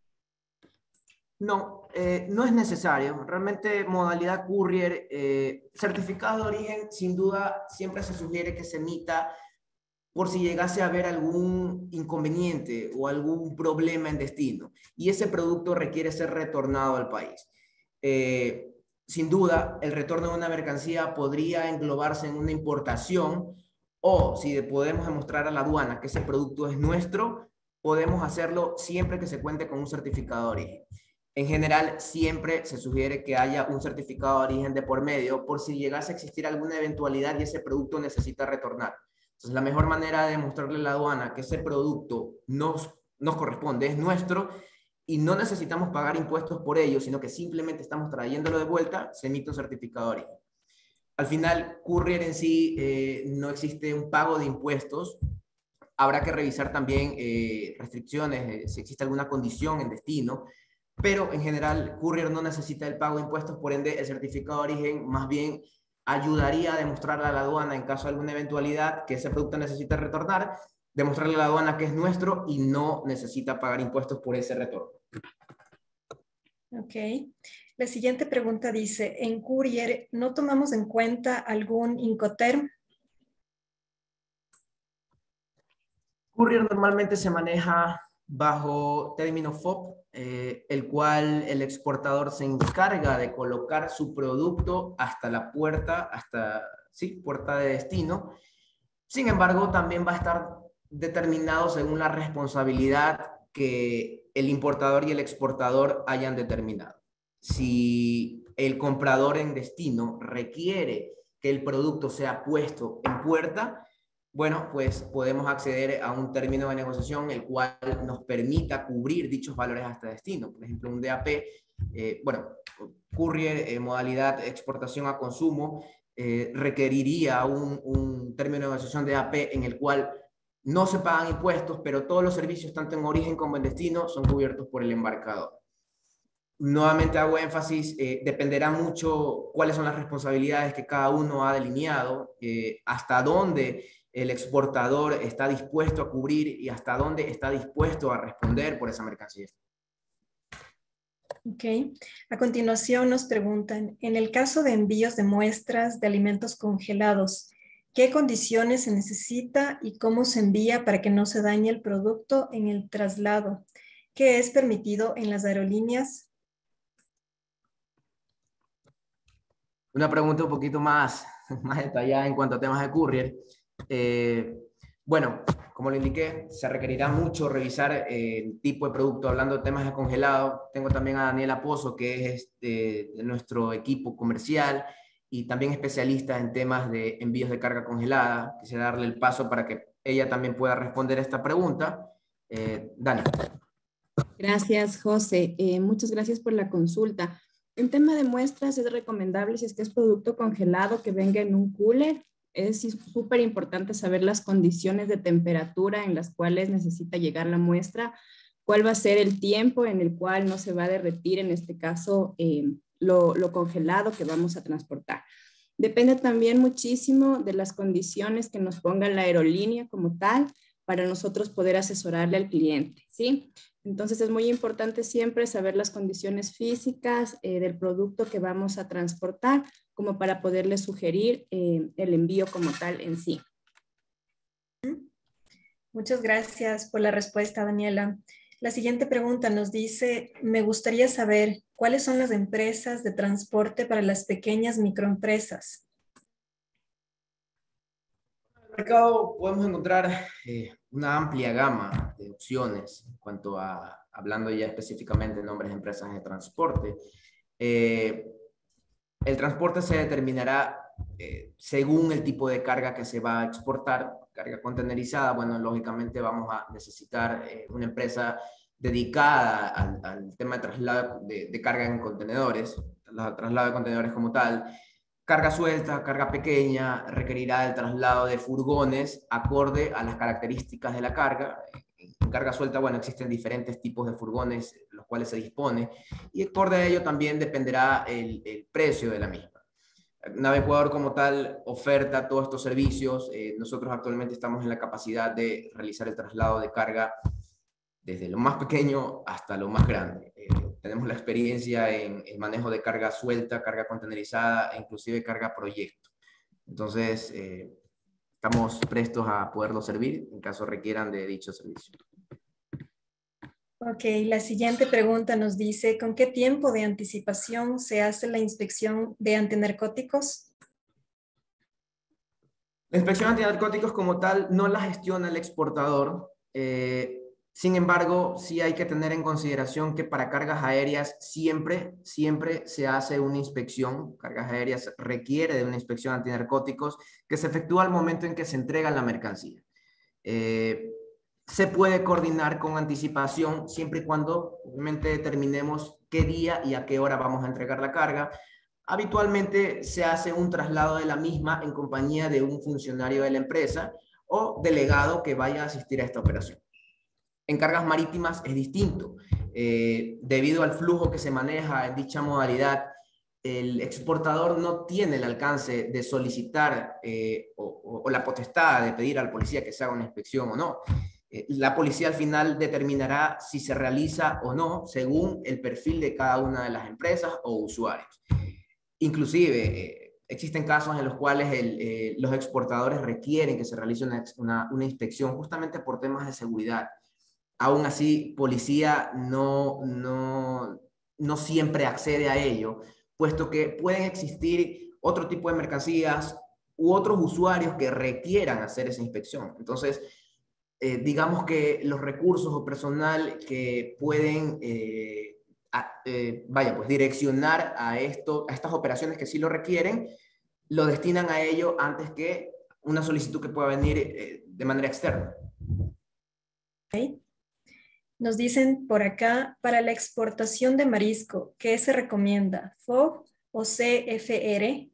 S3: No, eh, no es necesario. Realmente modalidad courier, eh, certificado de origen, sin duda, siempre se sugiere que se emita por si llegase a haber algún inconveniente o algún problema en destino y ese producto requiere ser retornado al país. Eh, sin duda, el retorno de una mercancía podría englobarse en una importación o si podemos demostrar a la aduana que ese producto es nuestro, podemos hacerlo siempre que se cuente con un certificado de origen. En general, siempre se sugiere que haya un certificado de origen de por medio por si llegase a existir alguna eventualidad y ese producto necesita retornar. Entonces, la mejor manera de demostrarle a la aduana que ese producto nos, nos corresponde, es nuestro, y no necesitamos pagar impuestos por ello, sino que simplemente estamos trayéndolo de vuelta, se emite un certificado de origen. Al final, courier en sí eh, no existe un pago de impuestos. Habrá que revisar también eh, restricciones, eh, si existe alguna condición en destino, pero en general, courier no necesita el pago de impuestos, por ende, el certificado de origen más bien ayudaría a demostrarle a la aduana en caso de alguna eventualidad que ese producto necesita retornar, demostrarle a la aduana que es nuestro y no necesita pagar impuestos por ese retorno.
S1: Ok. La siguiente pregunta dice, ¿en courier no tomamos en cuenta algún Incoterm?
S3: Courier normalmente se maneja bajo término F O B, eh, el cual el exportador se encarga de colocar su producto hasta la puerta, hasta, sí, puerta de destino. Sin embargo, también va a estar determinado según la responsabilidad que el importador y el exportador hayan determinado. Si el comprador en destino requiere que el producto sea puesto en puerta, bueno, pues podemos acceder a un término de negociación el cual nos permita cubrir dichos valores hasta destino. Por ejemplo, un D A P, eh, bueno, courier, eh, modalidad exportación a consumo, eh, requeriría un, un término de negociación de D A P en el cual no se pagan impuestos, pero todos los servicios, tanto en origen como en destino, son cubiertos por el embarcador. Nuevamente hago énfasis, eh, dependerá mucho cuáles son las responsabilidades que cada uno ha delineado, eh, hasta dónde el exportador está dispuesto a cubrir y hasta dónde está dispuesto a responder por esa mercancía.
S1: Ok. A continuación nos preguntan, en el caso de envíos de muestras de alimentos congelados, ¿qué condiciones se necesita y cómo se envía para que no se dañe el producto en el traslado? ¿Qué es permitido en las aerolíneas?
S3: Una pregunta un poquito más, más detallada en cuanto a temas de courier. Eh, bueno, como lo indiqué, se requerirá mucho revisar eh, el tipo de producto. Hablando de temas de congelado, tengo también a Daniela Pozo, que es este, de nuestro equipo comercial y también especialista en temas de envíos de carga congelada. Quisiera darle el paso para que ella también pueda responder esta pregunta. Eh, Dani.
S5: Gracias, José. Eh, muchas gracias por la consulta. En tema de muestras, es recomendable, si es que es producto congelado, que venga en un cooler. Es súper importante saber las condiciones de temperatura en las cuales necesita llegar la muestra, cuál va a ser el tiempo en el cual no se va a derretir, en este caso, eh, lo, lo congelado que vamos a transportar. Depende también muchísimo de las condiciones que nos ponga la aerolínea como tal, para nosotros poder asesorarle al cliente, ¿sí? Entonces es muy importante siempre saber las condiciones físicas eh, del producto que vamos a transportar, como para poderle sugerir eh, el envío como tal en sí.
S1: Muchas gracias por la respuesta, Daniela. La siguiente pregunta nos dice, me gustaría saber cuáles son las empresas de transporte para las pequeñas microempresas.
S3: En el mercado podemos encontrar eh, una amplia gama de opciones en cuanto a, hablando ya específicamente de nombres de empresas de transporte. Eh, el transporte se determinará eh, según el tipo de carga que se va a exportar. Carga contenerizada, bueno, lógicamente vamos a necesitar eh, una empresa dedicada al, al tema de traslado de, de carga en contenedores, traslado de contenedores como tal. carga suelta, carga pequeña, requerirá el traslado de furgones acorde a las características de la carga. En carga suelta, bueno, existen diferentes tipos de furgones los cuales se dispone, y acorde a ello también dependerá el, el precio de la misma. Navecuador como tal oferta todos estos servicios. Eh, nosotros actualmente estamos en la capacidad de realizar el traslado de carga desde lo más pequeño hasta lo más grande. Eh, tenemos la experiencia en el manejo de carga suelta, carga contenerizada e inclusive carga proyecto. Entonces, eh, estamos prestos a poderlo servir en caso requieran de dicho servicio.
S1: Ok, la siguiente pregunta nos dice, ¿con qué tiempo de anticipación se hace la inspección de antinarcóticos?
S3: La inspección antinarcóticos como tal no la gestiona el exportador. Eh, sin embargo, sí hay que tener en consideración que para cargas aéreas siempre, siempre se hace una inspección. Cargas aéreas requiere de una inspección antinarcóticos que se efectúa al momento en que se entrega la mercancía. Eh, Se puede coordinar con anticipación siempre y cuando obviamente determinemos qué día y a qué hora vamos a entregar la carga. Habitualmente se hace un traslado de la misma en compañía de un funcionario de la empresa o delegado que vaya a asistir a esta operación. En cargas marítimas es distinto. Eh, debido al flujo que se maneja en dicha modalidad, el exportador no tiene el alcance de solicitar eh, o, o, o la potestad de pedir al policía que se haga una inspección o no. La policía al final determinará si se realiza o no según el perfil de cada una de las empresas o usuarios. Inclusive, eh, existen casos en los cuales el, eh, los exportadores requieren que se realice una, una, una inspección justamente por temas de seguridad. Aún así, policía no, no, no siempre accede a ello, puesto que pueden existir otro tipo de mercancías u otros usuarios que requieran hacer esa inspección. Entonces, Eh, digamos que los recursos o personal que pueden, eh, a, eh, vaya, pues direccionar a, esto, a estas operaciones que sí lo requieren, lo destinan a ello antes que una solicitud que pueda venir eh, de manera externa.
S1: Okay. Nos dicen por acá, para la exportación de marisco, ¿qué se recomienda? ¿F O B o C F R?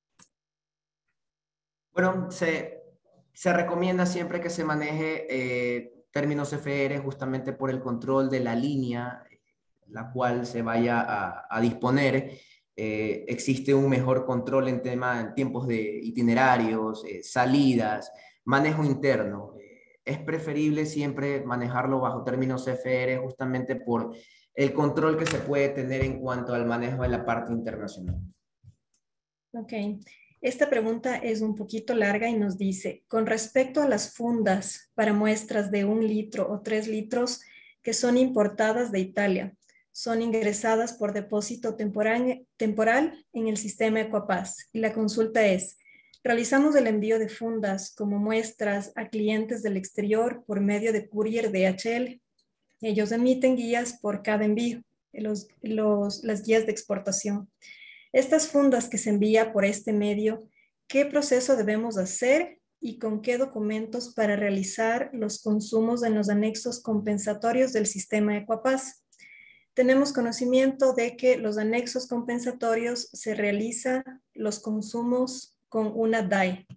S3: Bueno, se... Se recomienda siempre que se maneje eh, términos F R justamente por el control de la línea la cual se vaya a, a disponer. Eh, existe un mejor control en, tema, en tiempos de itinerarios, eh, salidas, manejo interno. Eh, es preferible siempre manejarlo bajo términos F R justamente por el control que se puede tener en cuanto al manejo de la parte internacional.
S1: Ok. Esta pregunta es un poquito larga y nos dice, con respecto a las fundas para muestras de un litro o tres litros que son importadas de Italia, son ingresadas por depósito temporal, temporal en el sistema Ecuapaz. Y la consulta es, realizamos el envío de fundas como muestras a clientes del exterior por medio de courier D H L. Ellos emiten guías por cada envío, los, los, las guías de exportación. Estas fundas que se envía por este medio, ¿qué proceso debemos hacer y con qué documentos para realizar los consumos en los anexos compensatorios del sistema Ecuapaz? Tenemos conocimiento de que los anexos compensatorios se realizan los consumos con una D A I.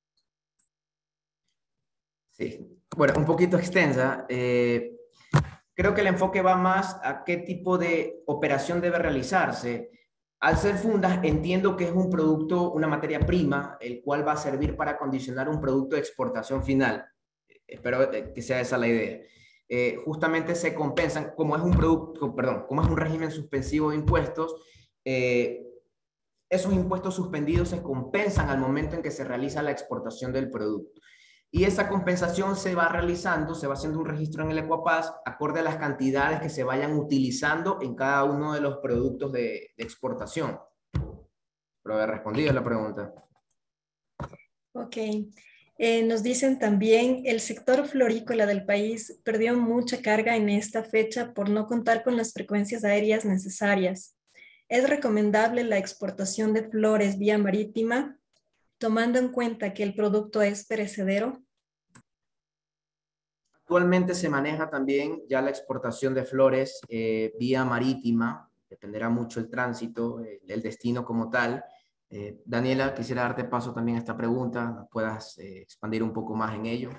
S3: Sí, bueno, un poquito extensa. Eh, creo que el enfoque va más a qué tipo de operación debe realizarse. Al ser fundas, entiendo que es un producto, una materia prima, el cual va a servir para acondicionar un producto de exportación final. Espero que sea esa la idea. Eh, justamente se compensan, como es un producto, perdón, como es un régimen suspensivo de impuestos, eh, esos impuestos suspendidos se compensan al momento en que se realiza la exportación del producto. Y esa compensación se va realizando, se va haciendo un registro en el Ecuapaz acorde a las cantidades que se vayan utilizando en cada uno de los productos de, de exportación. Espero haber respondido a la pregunta.
S1: Ok. Eh, nos dicen también, el sector florícola del país perdió mucha carga en esta fecha por no contar con las frecuencias aéreas necesarias. ¿Es recomendable la exportación de flores vía marítima, tomando en cuenta que el producto es perecedero?
S3: Actualmente se maneja también ya la exportación de flores eh, vía marítima, dependerá mucho el tránsito, el, el destino como tal. Eh, Daniela, quisiera darte paso también a esta pregunta, puedas eh, expandir un poco más en ello.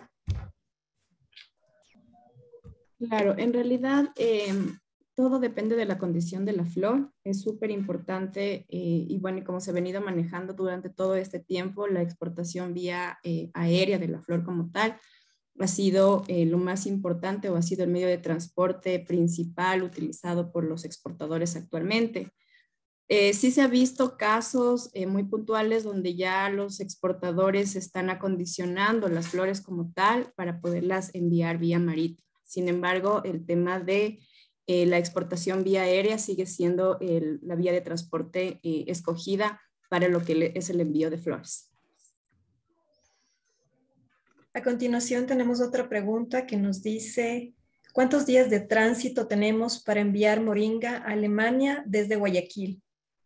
S5: Claro, en realidad eh, todo depende de la condición de la flor. Es súper importante eh, y bueno, y como se ha venido manejando durante todo este tiempo, la exportación vía eh, aérea de la flor como tal ha sido eh, lo más importante o ha sido el medio de transporte principal utilizado por los exportadores actualmente. Eh, sí se ha visto casos eh, muy puntuales donde ya los exportadores están acondicionando las flores como tal para poderlas enviar vía marítima. Sin embargo, el tema de eh, la exportación vía aérea sigue siendo el, la vía de transporte eh, escogida para lo que le, es el envío de flores.
S1: A continuación tenemos otra pregunta que nos dice, ¿cuántos días de tránsito tenemos para enviar moringa a Alemania desde Guayaquil?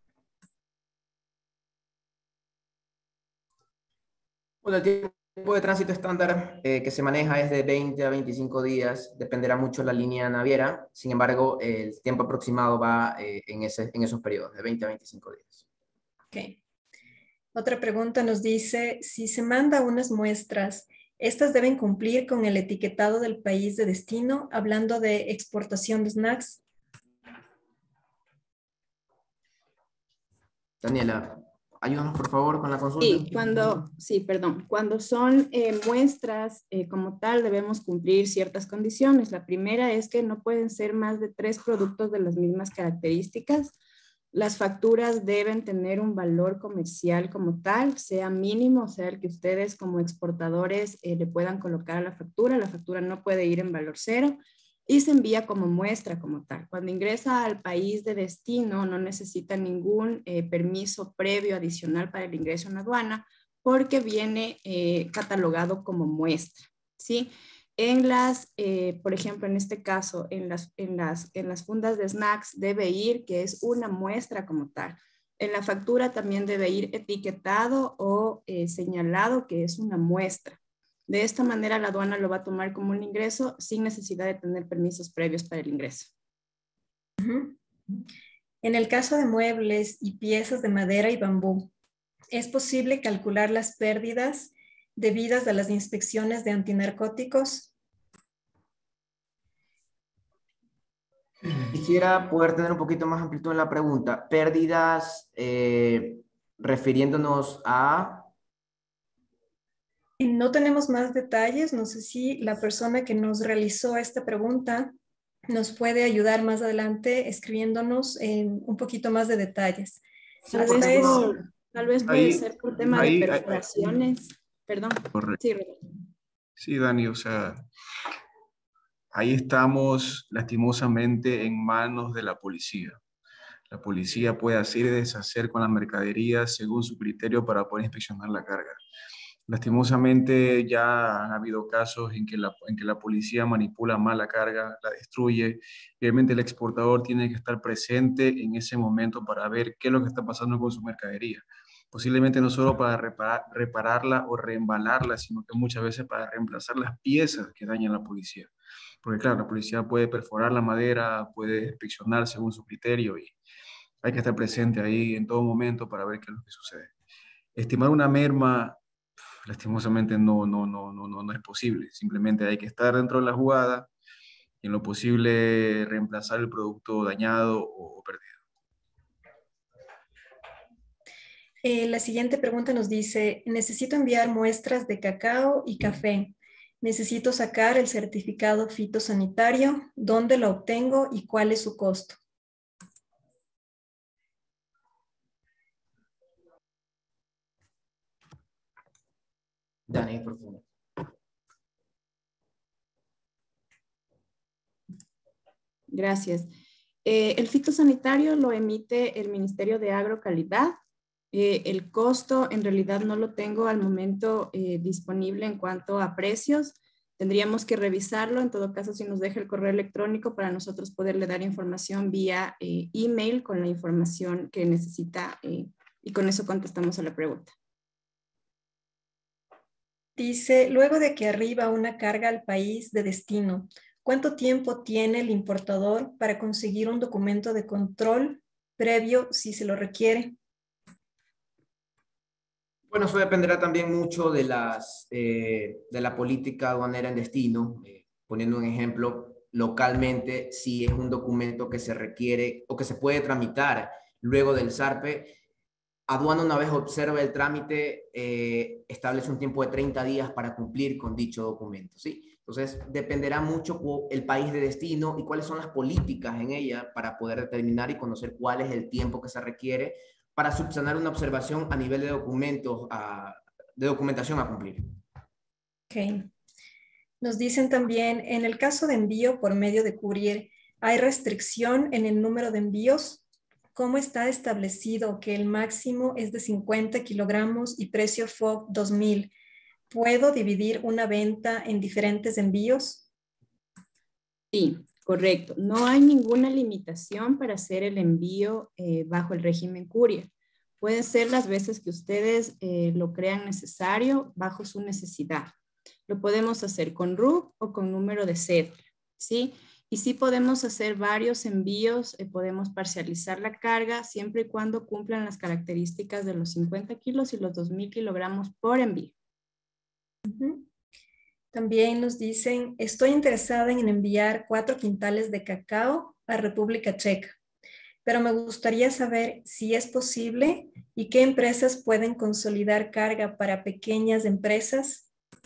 S3: Bueno, el tiempo de tránsito estándar eh, que se maneja es de veinte a veinticinco días, dependerá mucho de la línea naviera, sin embargo, el tiempo aproximado va eh, en, ese, en esos periodos, de veinte a veinticinco días.
S1: Ok. Otra pregunta nos dice, si se manda unas muestras, ¿estas deben cumplir con el etiquetado del país de destino, hablando de exportación de snacks?
S3: Daniela, ayúdanos por favor con la consulta.
S5: Sí, cuando, sí, perdón, cuando son eh, muestras eh, como tal debemos cumplir ciertas condiciones. La primera es que no pueden ser más de tres productos de las mismas características. Las facturas deben tener un valor comercial como tal, sea mínimo, sea el que ustedes como exportadores eh, le puedan colocar a la factura. La factura no puede ir en valor cero y se envía como muestra como tal. Cuando ingresa al país de destino no necesita ningún eh, permiso previo adicional para el ingreso en aduana porque viene eh, catalogado como muestra, ¿sí? En las, eh, por ejemplo, en este caso, en las, en, las, en las fundas de snacks debe ir que es una muestra como tal. En la factura también debe ir etiquetado o eh, señalado que es una muestra. De esta manera la aduana lo va a tomar como un ingreso sin necesidad de tener permisos previos para el ingreso.
S1: Uh-huh. En el caso de muebles y piezas de madera y bambú, ¿es posible calcular las pérdidas debidas a las inspecciones de antinarcóticos?
S3: Quisiera poder tener un poquito más amplitud en la pregunta. Pérdidas eh, refiriéndonos a...
S1: No tenemos más detalles. No sé si la persona que nos realizó esta pregunta nos puede ayudar más adelante escribiéndonos en un poquito más de detalles.
S5: Tal vez, por, tal vez puede ahí, ser por tema ahí, de perforaciones. Ahí, Perdón.
S4: Correcto. Sí, sí, Dani, o sea, ahí estamos lastimosamente en manos de la policía. La policía puede hacer y deshacer con la mercadería según su criterio para poder inspeccionar la carga. Lastimosamente ya han habido casos en que, la, en que la policía manipula mal la carga, la destruye. Realmente el exportador tiene que estar presente en ese momento para ver qué es lo que está pasando con su mercadería. Posiblemente no solo para reparar, repararla o reembalarla, sino que muchas veces para reemplazar las piezas que dañan la policía. Porque claro, la policía puede perforar la madera, puede inspeccionar según su criterio y hay que estar presente ahí en todo momento para ver qué es lo que sucede. Estimar una merma, lastimosamente no, no, no, no, no, no es posible. Simplemente hay que estar dentro de la jugada y en lo posible reemplazar el producto dañado o, o perdido.
S1: Eh, la siguiente pregunta nos dice, necesito enviar muestras de cacao y café. Necesito sacar el certificado fitosanitario. ¿Dónde lo obtengo y cuál es su costo?
S3: Dani, por favor.
S5: Gracias. Eh, el fitosanitario lo emite el Ministerio de Agrocalidad. Eh, el costo en realidad no lo tengo al momento eh, disponible en cuanto a precios. Tendríamos que revisarlo. En todo caso, si nos deja el correo electrónico para nosotros poderle dar información vía eh, email con la información que necesita eh, y con eso contestamos a la pregunta.
S1: Dice, luego de que arriba una carga al país de destino, ¿cuánto tiempo tiene el importador para conseguir un documento de control previo si se lo requiere?
S3: Bueno, eso dependerá también mucho de, las, eh, de la política aduanera en destino. Eh, poniendo un ejemplo, localmente, si es un documento que se requiere o que se puede tramitar luego del zarpe, aduana, una vez observa el trámite, eh, establece un tiempo de treinta días para cumplir con dicho documento, ¿sí? Entonces, dependerá mucho el país de destino y cuáles son las políticas en ella para poder determinar y conocer cuál es el tiempo que se requiere para subsanar una observación a nivel de documentos, a, de documentación a cumplir.
S1: Ok. Nos dicen también, en el caso de envío por medio de courier, ¿hay restricción en el número de envíos? ¿Cómo está establecido que el máximo es de cincuenta kilogramos y precio F O B dos mil? ¿Puedo dividir una venta en diferentes envíos?
S5: Sí, correcto. No hay ninguna limitación para hacer el envío eh, bajo el régimen courier. Pueden ser las veces que ustedes eh, lo crean necesario bajo su necesidad. Lo podemos hacer con R U C o con número de cédula, ¿sí? Y sí podemos hacer varios envíos, eh, podemos parcializar la carga siempre y cuando cumplan las características de los cincuenta kilos y los dos mil kilogramos por envío.
S1: Uh-huh. También nos dicen, estoy interesada en enviar cuatro quintales de cacao a República Checa, pero me gustaría saber si es posible y qué empresas pueden consolidar carga para pequeñas empresas.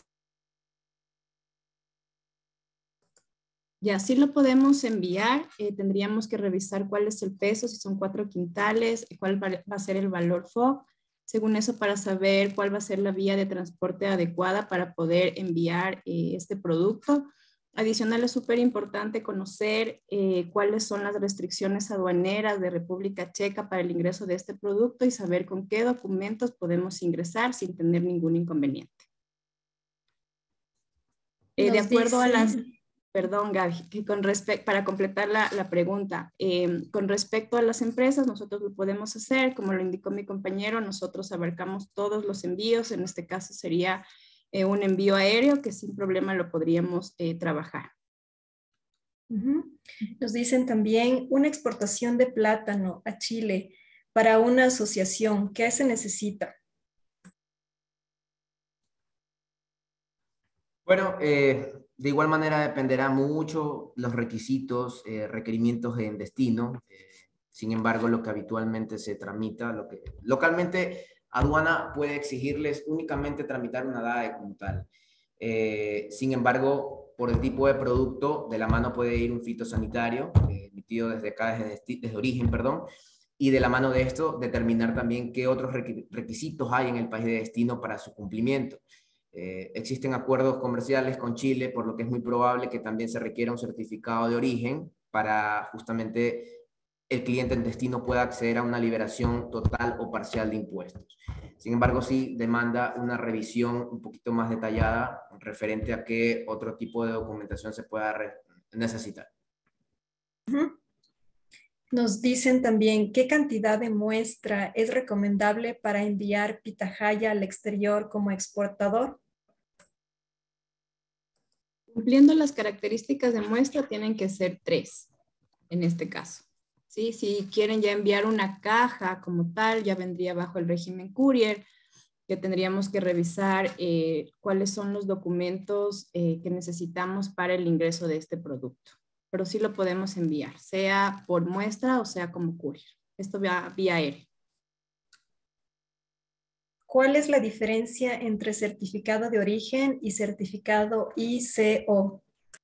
S5: Ya, sí lo podemos enviar, eh, tendríamos que revisar cuál es el peso, si son cuatro quintales, cuál va, va a ser el valor F O B, según eso para saber cuál va a ser la vía de transporte adecuada para poder enviar eh, este producto. Adicional, es súper importante conocer eh, cuáles son las restricciones aduaneras de República Checa para el ingreso de este producto y saber con qué documentos podemos ingresar sin tener ningún inconveniente. Eh, de acuerdo
S1: dice...
S5: a las... Perdón, Gaby, que con respecto, para completar la, la pregunta, eh, con respecto a las empresas, nosotros lo podemos hacer, como lo indicó mi compañero, nosotros abarcamos todos los envíos, en este caso sería eh, un envío aéreo que sin problema lo podríamos eh, trabajar.
S1: Uh-huh. Nos dicen también una exportación de plátano a Chile para una asociación, ¿qué se necesita?
S3: Bueno, eh, de igual manera dependerá mucho los requisitos, eh, requerimientos en destino. Eh, sin embargo, lo que habitualmente se tramita, lo que localmente aduana puede exigirles únicamente tramitar una D A E como tal. Eh, sin embargo, por el tipo de producto, de la mano puede ir un fitosanitario, eh, emitido desde acá, desde, desde origen, perdón, y de la mano de esto determinar también qué otros requisitos hay en el país de destino para su cumplimiento. Eh, existen acuerdos comerciales con Chile, por lo que es muy probable que también se requiera un certificado de origen para justamente el cliente en destino pueda acceder a una liberación total o parcial de impuestos. Sin embargo, sí demanda una revisión un poquito más detallada referente a qué otro tipo de documentación se pueda necesitar.
S1: Uh-huh. Nos dicen también qué cantidad de muestra es recomendable para enviar pitahaya al exterior como exportador.
S5: Cumpliendo las características de muestra, tienen que ser tres, en este caso. ¿Sí? Si quieren ya enviar una caja como tal, ya vendría bajo el régimen courier, que tendríamos que revisar eh, cuáles son los documentos eh, que necesitamos para el ingreso de este producto. Pero sí lo podemos enviar, sea por muestra o sea como courier. Esto va vía aérea.
S1: ¿Cuál es la diferencia entre certificado de origen y certificado I C O?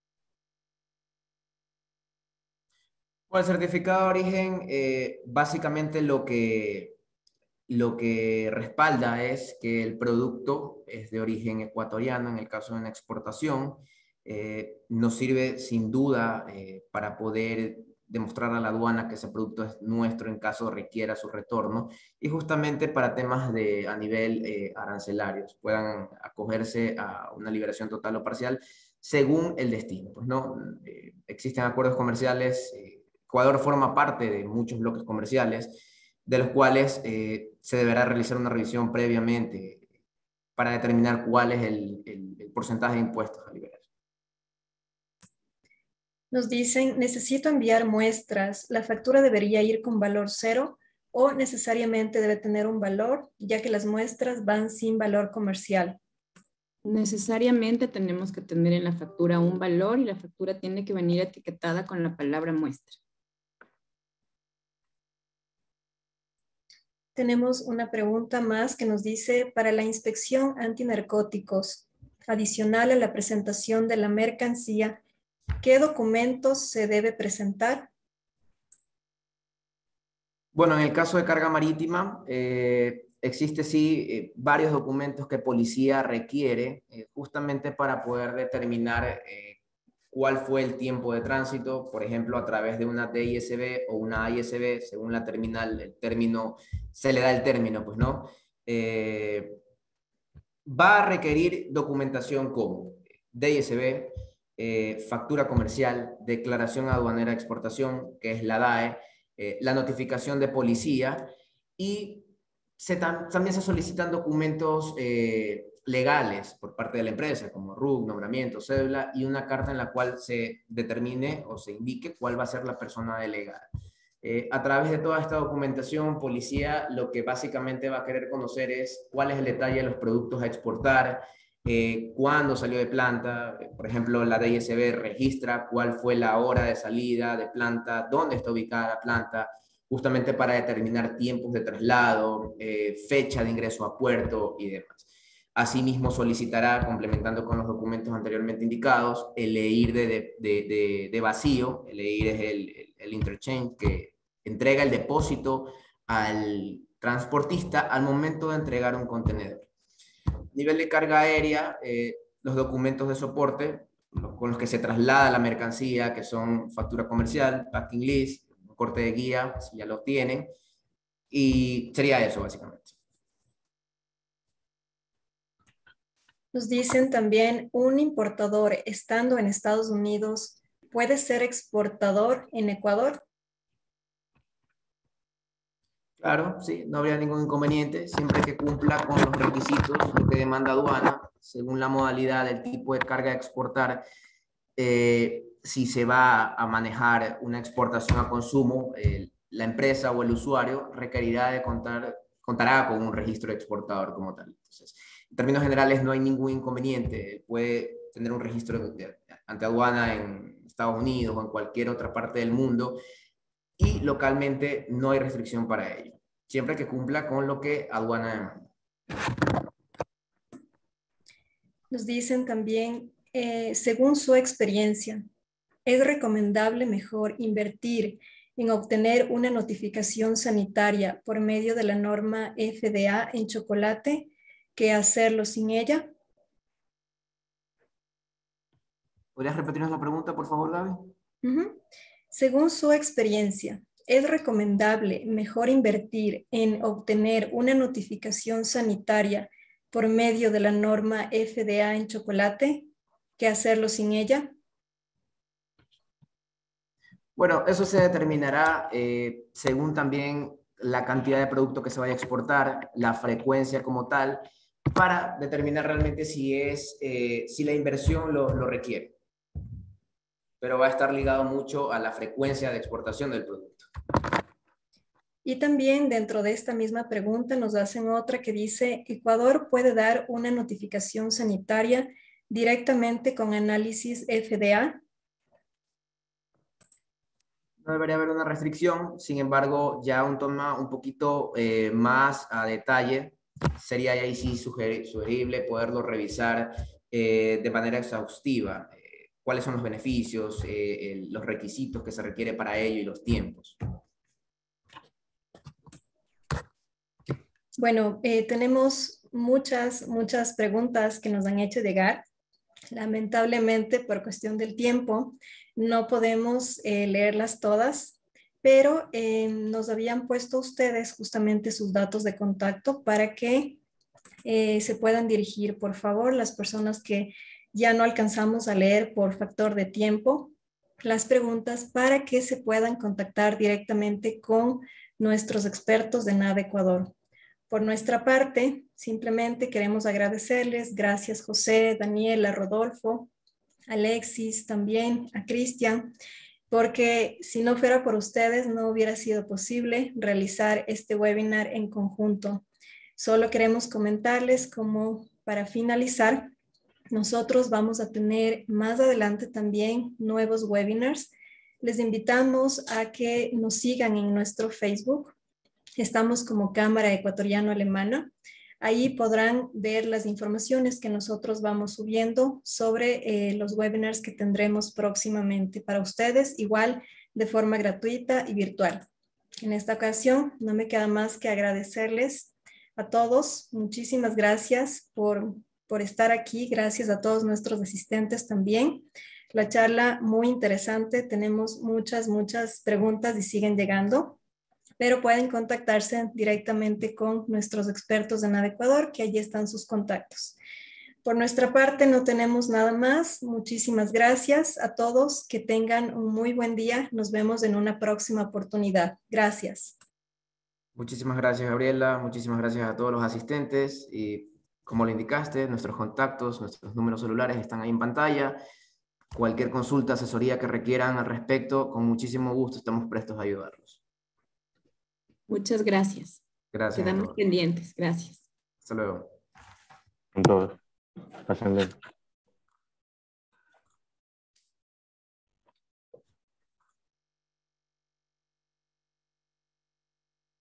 S3: Bueno, el certificado de origen, eh, básicamente lo que, lo que respalda es que el producto es de origen ecuatoriano, en el caso de una exportación. Eh, nos sirve sin duda eh, para poder demostrar a la aduana que ese producto es nuestro en caso requiera su retorno, y justamente para temas de, a nivel eh, arancelarios, puedan acogerse a una liberación total o parcial según el destino. Pues, ¿no? Eh, existen acuerdos comerciales, eh, Ecuador forma parte de muchos bloques comerciales, de los cuales eh, se deberá realizar una revisión previamente para determinar cuál es el, el, el porcentaje de impuestos a liberar.
S1: Nos dicen, necesito enviar muestras, ¿la factura debería ir con valor cero o necesariamente debe tener un valor, ya que las muestras van sin valor comercial?
S5: Necesariamente tenemos que tener en la factura un valor y la factura tiene que venir etiquetada con la palabra muestra.
S1: Tenemos una pregunta más que nos dice, para la inspección antinarcóticos, adicional a la presentación de la mercancía, ¿qué documentos se debe presentar?
S3: Bueno, en el caso de carga marítima, eh, existe sí eh, varios documentos que policía requiere eh, justamente para poder determinar eh, cuál fue el tiempo de tránsito, por ejemplo, a través de una D I S B o una A I S B, según la terminal, el término, se le da el término, pues, ¿no? Eh, va a requerir documentación como D I S B, eh, factura comercial, declaración aduanera de exportación, que es la D A E, eh, la notificación de policía y se tam también se solicitan documentos eh, legales por parte de la empresa, como R U C, nombramiento, cédula y una carta en la cual se determine o se indique cuál va a ser la persona delegada. Eh, a través de toda esta documentación, policía lo que básicamente va a querer conocer es cuál es el detalle de los productos a exportar, eh, cuándo salió de planta, por ejemplo, la D I S B registra cuál fue la hora de salida de planta, dónde está ubicada la planta, justamente para determinar tiempos de traslado, eh, fecha de ingreso a puerto y demás. Asimismo, solicitará, complementando con los documentos anteriormente indicados, el E I R de, de, de, de vacío. El E I R es el, el, el interchange que entrega el depósito al transportista al momento de entregar un contenedor. Nivel de carga aérea, eh, los documentos de soporte con los que se traslada la mercancía, que son factura comercial, packing list, corte de guía, si ya lo tienen, y sería eso básicamente.
S1: Nos dicen también, un importador estando en Estados Unidos puede ser exportador en Ecuador.
S3: Claro, sí, no habría ningún inconveniente, siempre que cumpla con los requisitos que demanda aduana, según la modalidad del tipo de carga a exportar. Eh, si se va a manejar una exportación a consumo, eh, la empresa o el usuario requerirá de contar, contará con un registro de exportador como tal. Entonces, en términos generales no hay ningún inconveniente, puede tener un registro de, de, ante aduana en Estados Unidos o en cualquier otra parte del mundo, y localmente no hay restricción para ello, siempre que cumpla con lo que aduana demanda.
S1: Nos dicen también, eh, según su experiencia, ¿es recomendable mejor invertir en obtener una notificación sanitaria por medio de la norma F D A en chocolate que hacerlo sin ella?
S3: ¿Podrías repetirnos la pregunta, por favor, Gaby?
S1: Uh-huh. Según su experiencia, ¿es recomendable mejor invertir en obtener una notificación sanitaria por medio de la norma F D A en chocolate que hacerlo sin ella?
S3: Bueno, eso se determinará eh, según también la cantidad de producto que se vaya a exportar, la frecuencia como tal, para determinar realmente si, es, eh, si la inversión lo, lo requiere. Pero va a estar ligado mucho a la frecuencia de exportación del producto.
S1: Y también dentro de esta misma pregunta nos hacen otra que dice, ¿Ecuador puede dar una notificación sanitaria directamente con análisis F D A?
S3: No debería haber una restricción, sin embargo, ya un tema un poquito eh, más a detalle, sería ahí sí sugerible poderlo revisar eh, de manera exhaustiva. Eh, ¿Cuáles son los beneficios, eh, el, los requisitos que se requiere para ello y los tiempos?
S1: Bueno, eh, tenemos muchas, muchas preguntas que nos han hecho llegar. Lamentablemente, por cuestión del tiempo, no podemos eh, leerlas todas, pero eh, nos habían puesto ustedes justamente sus datos de contacto para que eh, se puedan dirigir, por favor, las personas que ya no alcanzamos a leer por factor de tiempo, las preguntas para que se puedan contactar directamente con nuestros expertos de NAVE Ecuador. Por nuestra parte, simplemente queremos agradecerles, gracias José, Daniela, Rodolfo, Alexis, también a Cristian, porque si no fuera por ustedes no hubiera sido posible realizar este webinar en conjunto. Solo queremos comentarles como para finalizar, nosotros vamos a tener más adelante también nuevos webinars. Les invitamos a que nos sigan en nuestro Facebook. Estamos como Cámara Ecuatoriano-Alemana. Ahí podrán ver las informaciones que nosotros vamos subiendo sobre eh, los webinars que tendremos próximamente para ustedes, igual de forma gratuita y virtual. En esta ocasión no me queda más que agradecerles a todos. Muchísimas gracias por, por estar aquí. Gracias a todos nuestros asistentes también. La charla muy interesante. Tenemos muchas, muchas preguntas y siguen llegando, pero pueden contactarse directamente con nuestros expertos en Navecuador, que allí están sus contactos. Por nuestra parte no tenemos nada más. Muchísimas gracias a todos. Que tengan un muy buen día. Nos vemos en una próxima oportunidad. Gracias.
S3: Muchísimas gracias, Gabriela. Muchísimas gracias a todos los asistentes. Y como lo indicaste, nuestros contactos, nuestros números celulares están ahí en pantalla. Cualquier consulta, asesoría que requieran al respecto, con muchísimo gusto estamos prestos a ayudarlos.
S5: Muchas gracias.
S3: Gracias.
S5: Quedamos pendientes. Gracias.
S3: Hasta luego.
S2: Con todos. Pasen bien.